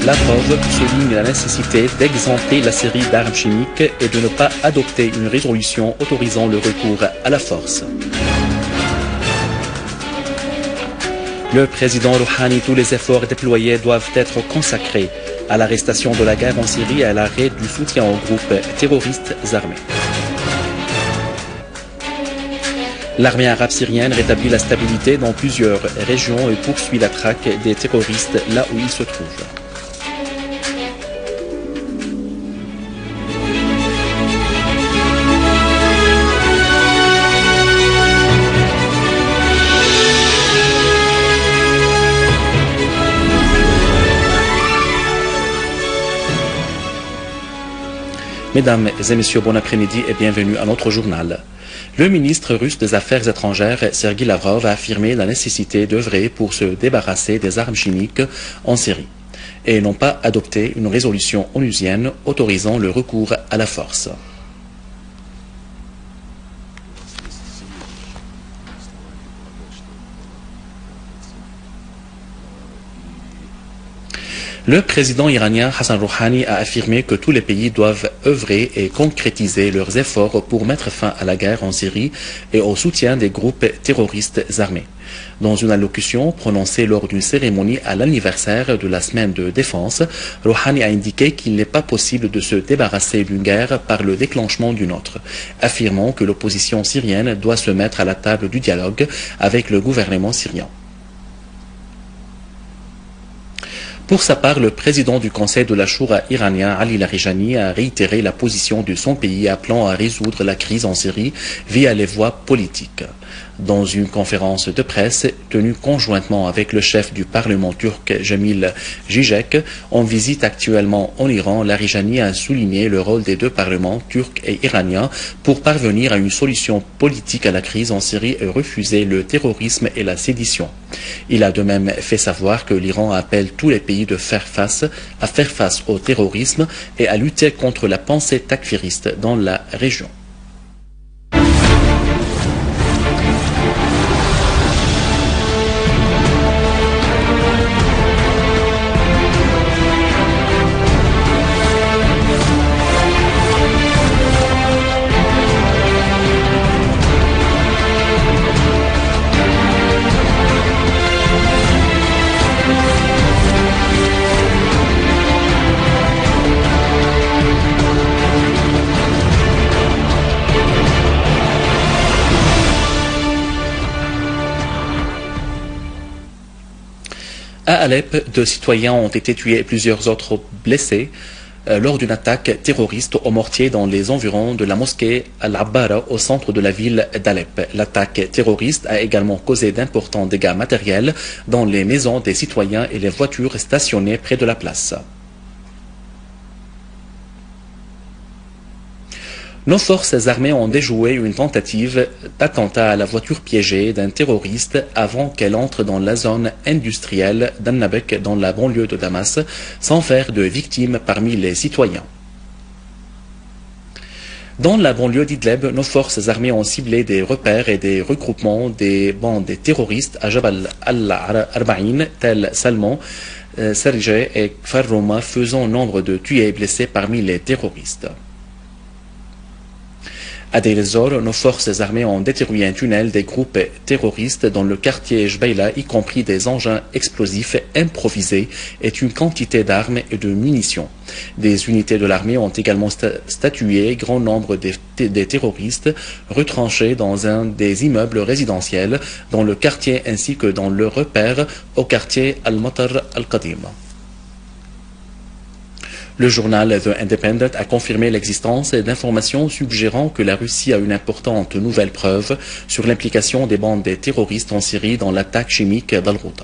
Lavrov souligne la nécessité d'exempter la Syrie d'armes chimiques et de ne pas adopter une résolution autorisant le recours à la force. Le président Rouhani, tous les efforts déployés doivent être consacrés à l'arrestation de la guerre en Syrie et à l'arrêt du soutien aux groupes terroristes armés. L'armée arabe syrienne rétablit la stabilité dans plusieurs régions et poursuit la traque des terroristes là où ils se trouvent. Mesdames et messieurs, bon après-midi et bienvenue à notre journal. Le ministre russe des Affaires étrangères, Sergueï Lavrov, a affirmé la nécessité d'œuvrer pour se débarrasser des armes chimiques en Syrie et n'ont pas adopté une résolution onusienne autorisant le recours à la force. Le président iranien Hassan Rouhani a affirmé que tous les pays doivent œuvrer et concrétiser leurs efforts pour mettre fin à la guerre en Syrie et au soutien des groupes terroristes armés. Dans une allocution prononcée lors d'une cérémonie à l'anniversaire de la semaine de défense, Rouhani a indiqué qu'il n'est pas possible de se débarrasser d'une guerre par le déclenchement d'une autre, affirmant que l'opposition syrienne doit se mettre à la table du dialogue avec le gouvernement syrien. Pour sa part, le président du Conseil de la Choura iranien, Ali Larijani, a réitéré la position de son pays appelant à résoudre la crise en Syrie via les voies politiques. Dans une conférence de presse tenue conjointement avec le chef du Parlement turc, Jamil Zizek, en visite actuellement en Iran, Larijani a souligné le rôle des deux parlements, turcs et iraniens, pour parvenir à une solution politique à la crise en Syrie et refuser le terrorisme et la sédition. Il a de même fait savoir que l'Iran appelle tous les pays à faire face au terrorisme et à lutter contre la pensée takfiriste dans la région. À Alep, 2 citoyens ont été tués et plusieurs autres blessés lors d'une attaque terroriste au mortier dans les environs de la mosquée Al-Abbara au centre de la ville d'Alep. L'attaque terroriste a également causé d'importants dégâts matériels dans les maisons des citoyens et les voitures stationnées près de la place. Nos forces armées ont déjoué une tentative d'attentat à la voiture piégée d'un terroriste avant qu'elle entre dans la zone industrielle d'Annabek dans la banlieue de Damas, sans faire de victimes parmi les citoyens. Dans la banlieue d'Idleb, nos forces armées ont ciblé des repères et des regroupements des bandes terroristes à Jabal al-Arba'in, tel Salman, Serge et Kfar Roma, faisant nombre de tués et blessés parmi les terroristes. À Deir ez-Zor, nos forces armées ont détruit un tunnel des groupes terroristes dans le quartier Jbeila, y compris des engins explosifs improvisés et une quantité d'armes et de munitions. Des unités de l'armée ont également statué grand nombre des terroristes retranchés dans un des immeubles résidentiels dans le quartier ainsi que dans le repère au quartier Al-Matar Al-Qadim. Le journal The Independent a confirmé l'existence d'informations suggérant que la Russie a une importante nouvelle preuve sur l'implication des bandes terroristes en Syrie dans l'attaque chimique d'Al-Ghouta.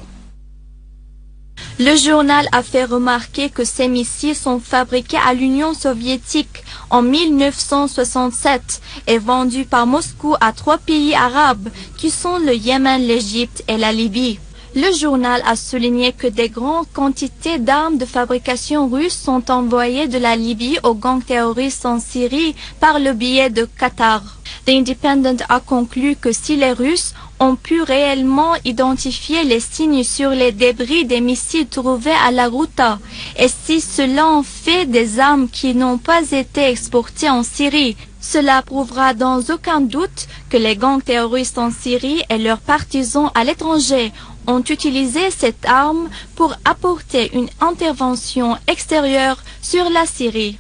Le journal a fait remarquer que ces missiles sont fabriqués à l'Union soviétique en 1967 et vendus par Moscou à 3 pays arabes qui sont le Yémen, l'Égypte et la Libye. Le journal a souligné que des grandes quantités d'armes de fabrication russe sont envoyées de la Libye aux gangs terroristes en Syrie par le biais de Qatar. The Independent a conclu que si les Russes ont pu réellement identifier les signes sur les débris des missiles trouvés à la Ghouta, et si cela en fait des armes qui n'ont pas été exportées en Syrie, cela prouvera dans aucun doute que les gangs terroristes en Syrie et leurs partisans à l'étranger ont utilisé cette arme pour apporter une intervention extérieure sur la Syrie.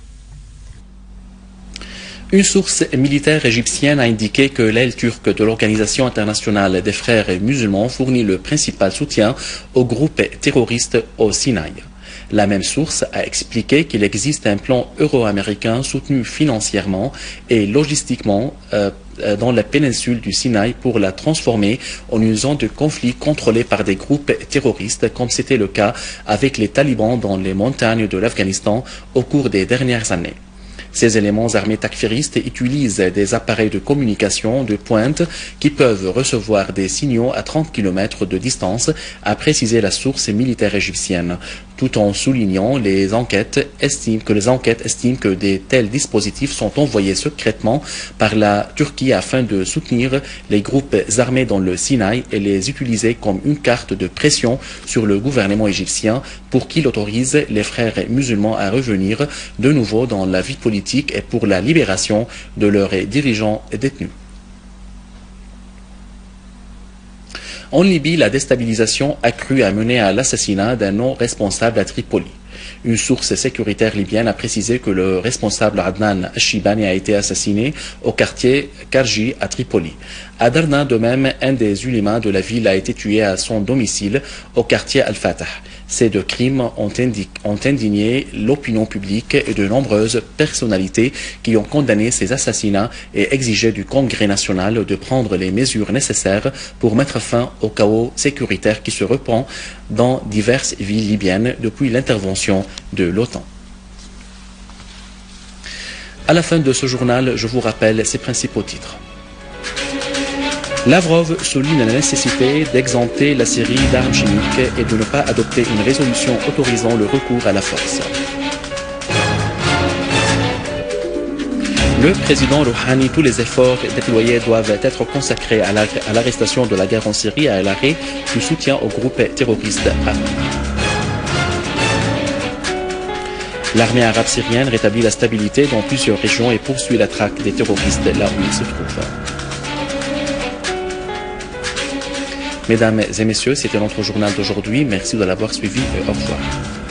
Une source militaire égyptienne a indiqué que l'aile turque de l'Organisation internationale des frères musulmans fournit le principal soutien au groupe terroriste au Sinaï. La même source a expliqué qu'il existe un plan euro-américain soutenu financièrement et logistiquement dans la péninsule du Sinaï pour la transformer en une zone de conflit contrôlée par des groupes terroristes, comme c'était le cas avec les talibans dans les montagnes de l'Afghanistan au cours des dernières années. Ces éléments armés takfiristes utilisent des appareils de communication de pointe qui peuvent recevoir des signaux à 30 km de distance, a précisé la source militaire égyptienne, tout en soulignant que les enquêtes estiment que de tels dispositifs sont envoyés secrètement par la Turquie afin de soutenir les groupes armés dans le Sinaï et les utiliser comme une carte de pression sur le gouvernement égyptien pour qu'il autorise les frères musulmans à revenir de nouveau dans la vie politique et pour la libération de leurs dirigeants détenus. En Libye, la déstabilisation accrue a mené à l'assassinat d'un non-responsable à Tripoli. Une source sécuritaire libyenne a précisé que le responsable Adnan Ashibani a été assassiné au quartier Karji à Tripoli. À Darna, de même, un des ulémas de la ville a été tué à son domicile au quartier Al-Fatah. Ces deux crimes ont indigné l'opinion publique et de nombreuses personnalités qui ont condamné ces assassinats et exigé du Congrès national de prendre les mesures nécessaires pour mettre fin au chaos sécuritaire qui se reprend dans diverses villes libyennes depuis l'intervention de l'OTAN. À la fin de ce journal, je vous rappelle ses principaux titres. Lavrov souligne la nécessité d'exempter la Syrie d'armes chimiques et de ne pas adopter une résolution autorisant le recours à la force. Le président Rouhani, tous les efforts déployés doivent être consacrés à l'arrestation de la guerre en Syrie et à l'arrêt du soutien aux groupes terroristes armés. L'armée arabe syrienne rétablit la stabilité dans plusieurs régions et poursuit la traque des terroristes là où ils se trouvent. Mesdames et messieurs, c'était notre journal d'aujourd'hui. Merci de l'avoir suivi et au revoir.